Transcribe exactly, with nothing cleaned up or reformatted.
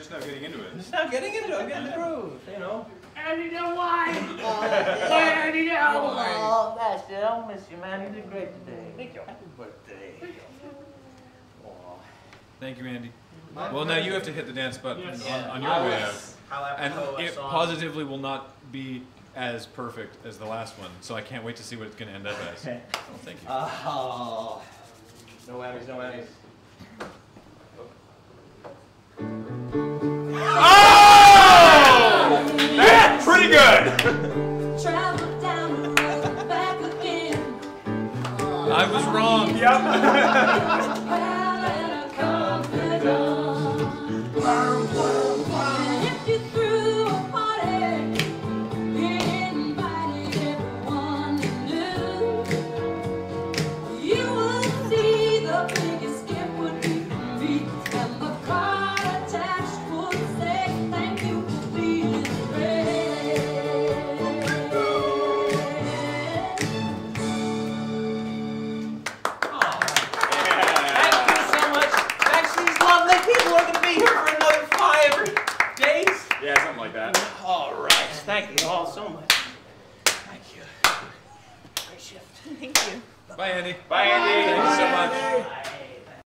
just now getting into it. Just now getting into it. I'm getting the groove, you know. Andy, no wine! Oh, Andy, no wine! Oh, that's it. I'll miss you, man. You did great today. Thank you. Happy birthday. Oh. Thank you, Andy. Well, now you have to hit the dance button Yes. on, on your way out. And it positively will not be as perfect as the last one, so I can't wait to see what it's going to end up as. Okay. Oh, thank you. Oh. No whammies, no whammies. Oh! That's pretty good! Travel down the road, back again. I was wrong. Yep. If you threw a party, invited everyone you knew, you would see the biggest gift would be from me, and the card attached would say thank you for being great. People are going to be here for another five days. Yeah, something like that. All right. Thank you all so much. Thank you. Great shift. Thank you. Bye, Andy. Bye, Andy. Thank you so much. Bye.